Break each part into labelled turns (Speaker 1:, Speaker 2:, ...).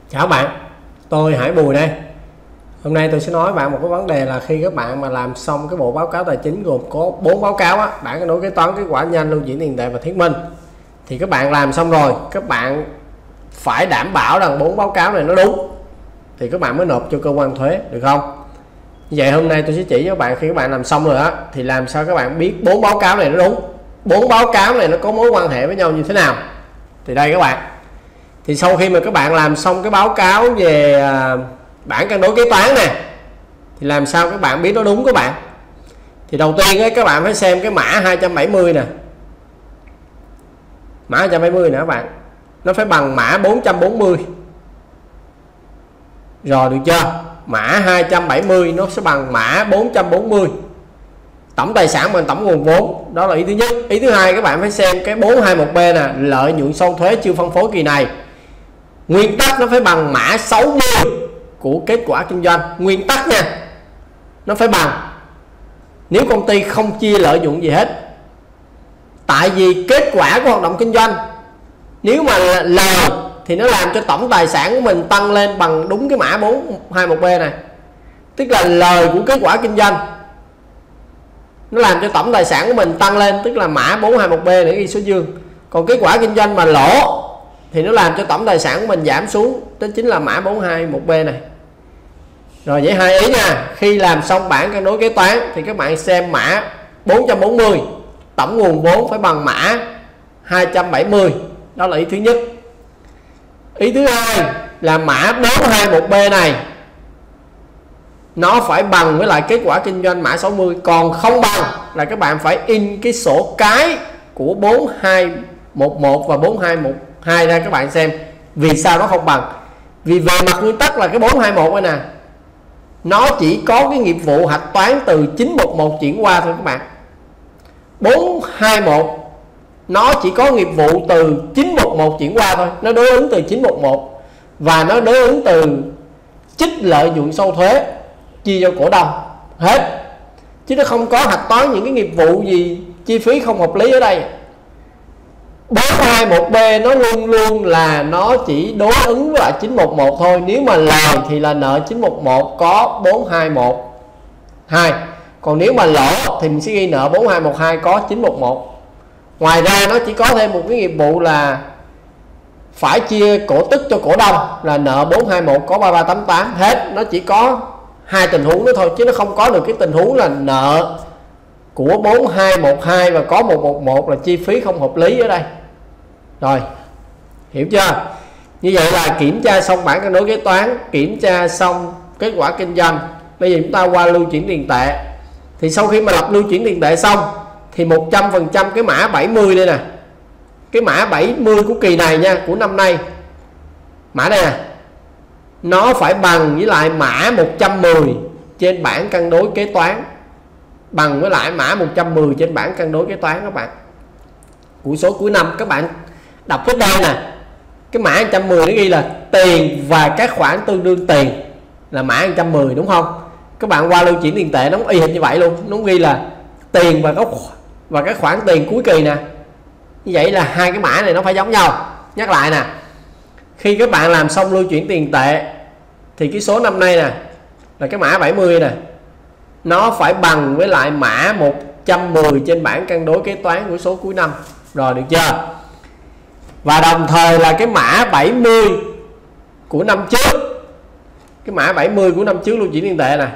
Speaker 1: Chào bạn, tôi Hải Bùi đây. Hôm nay tôi sẽ nói bạn một cái vấn đề là khi các bạn mà làm xong cái bộ báo cáo tài chính gồm có 4 báo cáo á, bảng cân đối kế toán, kết quả nhanh, lưu chuyển tiền tệ và thuyết minh. Thì các bạn làm xong rồi, các bạn phải đảm bảo rằng 4 báo cáo này nó đúng thì các bạn mới nộp cho cơ quan thuế, được không? Như vậy hôm nay tôi sẽ chỉ cho các bạn khi các bạn làm xong rồi á thì làm sao các bạn biết 4 báo cáo này nó đúng, 4 báo cáo này nó có mối quan hệ với nhau như thế nào. Thì đây các bạn, thì sau khi mà các bạn làm xong cái báo cáo về bảng cân đối kế toán nè thì làm sao các bạn biết nó đúng các bạn? Thì đầu tiên ấy, các bạn phải xem cái mã 270 nè, mã 270 nè các bạn, nó phải bằng mã 440 rồi, được chưa? Mã 270 nó sẽ bằng mã 440, tổng tài sản bằng tổng nguồn vốn. Đó là ý thứ nhất. Ý thứ hai, các bạn phải xem cái 421B nè, lợi nhuận sau thuế chưa phân phối kỳ này. Nguyên tắc nó phải bằng mã 60 của kết quả kinh doanh, nguyên tắc nha, nó phải bằng. Nếu công ty không chia lợi nhuận gì hết, tại vì kết quả của hoạt động kinh doanh nếu mà lời thì nó làm cho tổng tài sản của mình tăng lên bằng đúng cái mã 421B này, tức là lời của kết quả kinh doanh nó làm cho tổng tài sản của mình tăng lên, tức là mã 421B để ghi số dương. Còn kết quả kinh doanh mà lỗ thì nó làm cho tổng tài sản của mình giảm xuống, đó chính là mã 421B này. Rồi vậy hai ý nha, khi làm xong bảng cân đối kế toán thì các bạn xem mã 440, tổng nguồn vốn phải bằng mã 270. Đó là ý thứ nhất. Ý thứ hai là mã 421B này nó phải bằng với lại kết quả kinh doanh mã 60. Còn không bằng là các bạn phải in cái sổ cái của 4211 và 4212 ra các bạn xem. Vì sao nó không bằng? Vì về mặt nguyên tắc là cái 421 này nè, nó chỉ có cái nghiệp vụ hạch toán từ 911 chuyển qua thôi các bạn. 421 nó chỉ có nghiệp vụ từ 911 chuyển qua thôi, nó đối ứng từ 911 và nó đối ứng từ trích lợi nhuận sau thuế chia cho cổ đông hết, chứ nó không có hạch toán những cái nghiệp vụ gì chi phí không hợp lý ở đây. 421B nó luôn luôn là nó chỉ đối ứng với lại 911 thôi. Nếu mà lời thì là nợ 911 có 4212, còn nếu mà lỗ thì mình sẽ ghi nợ 4212 có 911. Ngoài ra nó chỉ có thêm một cái nghiệp vụ là phải chia cổ tức cho cổ đông là nợ 421 có 3388 hết. Nó chỉ có hai tình huống đó thôi, chứ nó không có được cái tình huống là nợ của 4212 và có 111 là chi phí không hợp lý ở đây. Rồi, hiểu chưa? Như vậy là kiểm tra xong bảng cân đối kế toán, kiểm tra xong kết quả kinh doanh. Bây giờ chúng ta qua lưu chuyển tiền tệ. Thì sau khi mà lập lưu chuyển tiền tệ xong thì 100% cái mã 70 đây nè, cái mã 70 của kỳ này nha, của năm nay, mã đây nè, nó phải bằng với lại mã 110 trên bảng cân đối kế toán, bằng với lại mã 110 trên bảng cân đối kế toán các bạn, của số cuối năm. Các bạn đọc hết đây nè, cái mã 110 nó ghi là tiền và các khoản tương đương tiền là mã 110, đúng không? Các bạn qua lưu chuyển tiền tệ nó y hệt như vậy luôn, nó ghi là tiền và các khoản tiền cuối kỳ nè. Như vậy là hai cái mã này nó phải giống nhau. Nhắc lại nè, khi các bạn làm xong lưu chuyển tiền tệ thì cái số năm nay nè là cái mã 70 nè, nó phải bằng với lại mã 110 trên bảng cân đối kế toán của số cuối năm. Rồi, được chưa? Và đồng thời là cái mã 70 của năm trước, cái mã 70 của năm trước lưu chuyển tiền tệ nè,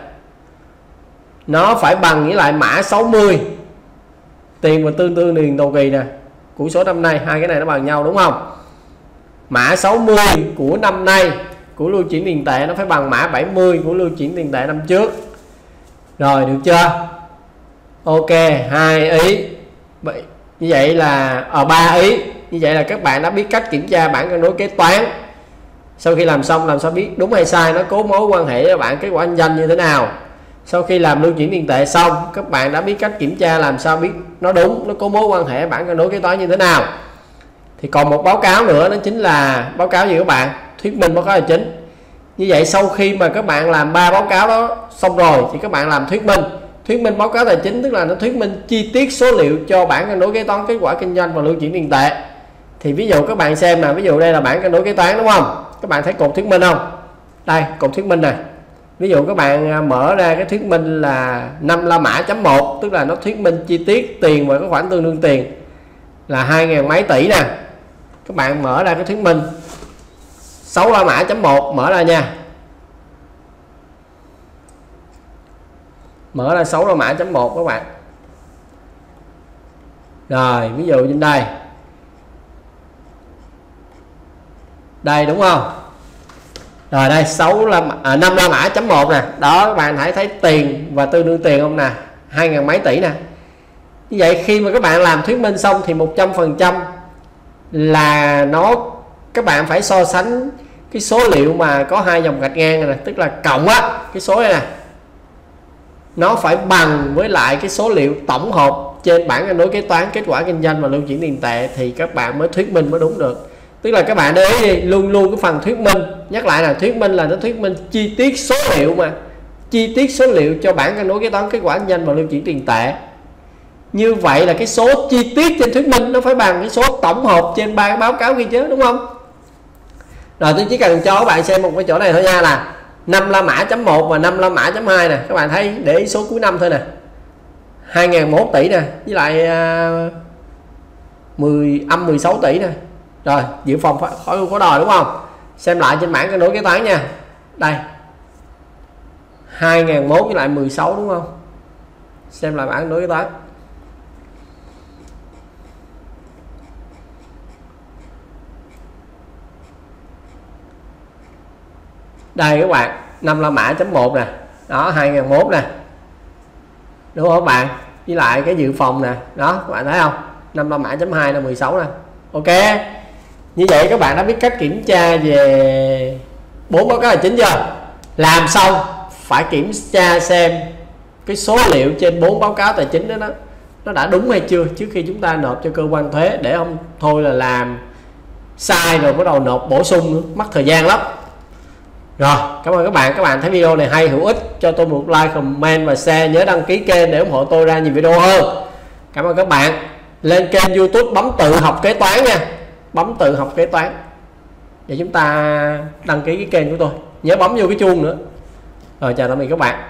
Speaker 1: nó phải bằng với lại mã 60 tiền và tương đương tiền đầu kỳ nè của số năm nay. Hai cái này nó bằng nhau, đúng không? Mã 60 của năm nay của lưu chuyển tiền tệ nó phải bằng mã 70 của lưu chuyển tiền tệ năm trước. Rồi, được chưa? Ok, hai ý. Như vậy là ở 3 ý. Như vậy là các bạn đã biết cách kiểm tra bảng cân đối kế toán. Sau khi làm xong làm sao biết đúng hay sai, nó có mối quan hệ với bạn kết quả kinh doanh như thế nào. Sau khi làm lưu chuyển tiền tệ xong, các bạn đã biết cách kiểm tra làm sao biết nó đúng, nó có mối quan hệ bảng cân đối kế toán như thế nào. Thì còn một báo cáo nữa, đó chính là báo cáo gì các bạn? Thuyết minh báo cáo tài chính. Như vậy sau khi mà các bạn làm 3 báo cáo đó xong rồi thì các bạn làm thuyết minh. Thuyết minh báo cáo tài chính tức là nó thuyết minh chi tiết số liệu cho bảng cân đối kế toán, kết quả kinh doanh và lưu chuyển tiền tệ. Thì ví dụ các bạn xem là ví dụ đây là bảng cân đối kế toán, đúng không? Các bạn thấy cột thuyết minh không? Đây cột thuyết minh này. Ví dụ các bạn mở ra cái thuyết minh là 5 La Mã chấm 1, tức là nó thuyết minh chi tiết tiền và cái khoản tương đương tiền là 2.000 mấy tỷ nè. Các bạn mở ra cái thuyết minh 6 La Mã chấm 1, mở ra nha. Mở ra 6 La Mã chấm 1 các bạn. Rồi ví dụ trên đây. Đây đúng không? Rồi đây 5 La Mã chấm 1 nè. Đó các bạn hãy thấy tiền và tương đương tiền không nè, 2.000 mấy tỷ nè. Như vậy khi mà các bạn làm thuyết minh xong thì 100% là các bạn phải so sánh cái số liệu mà có hai dòng gạch ngang này nè, tức là cộng á, cái số này nè nó phải bằng với lại cái số liệu tổng hợp trên bảng cân đối kế toán kết quả kinh doanh và lưu chuyển tiền tệ thì các bạn mới thuyết minh mới đúng được. Tức là các bạn để ý đi, luôn luôn cái phần thuyết minh, nhắc lại là thuyết minh là nó thuyết minh chi tiết số liệu, mà chi tiết số liệu cho bảng cân đối kế toán kết quả kinh doanh và lưu chuyển tiền tệ. Như vậy là cái số chi tiết trên thuyết minh nó phải bằng cái số tổng hợp trên ba cái báo cáo ghi chứ, đúng không? Rồi tôi chỉ cần cho các bạn xem một cái chỗ này thôi nha, là 5 La Mã chấm 1 và 5 La Mã chấm 2 nè. Các bạn thấy để ý số cuối năm thôi nè, 2.001 tỷ nè, với lại âm 16 tỷ nè. Rồi dự phòng khỏi có đòi đúng không? Xem lại trên bảng cân đối kế toán nha. Đây 2.001 với lại 16 đúng không? Xem lại bảng cân đối kế toán. Đây các bạn, 5 La Mã chấm 1 nè. Đó 2001 nè. Đúng không các bạn? Với lại cái dự phòng nè. Đó các bạn thấy không? 5 La Mã chấm 2 là 16 nè. Ok. Như vậy các bạn đã biết cách kiểm tra về 4 báo cáo tài chính chưa? Làm xong phải kiểm tra xem cái số liệu trên 4 báo cáo tài chính đó nó đã đúng hay chưa trước khi chúng ta nộp cho cơ quan thuế, để không thôi là làm sai rồi bắt đầu nộp bổ sung nữa, mất thời gian lắm. Rồi, cảm ơn các bạn. Các bạn thấy video này hay hữu ích, cho tôi một like, comment và share. Nhớ đăng ký kênh để ủng hộ tôi ra nhiều video hơn. Cảm ơn các bạn. Lên kênh YouTube bấm tự học kế toán nha. Bấm tự học kế toán để chúng ta đăng ký cái kênh của tôi. Nhớ bấm vô cái chuông nữa. Rồi chào tạm biệt các bạn.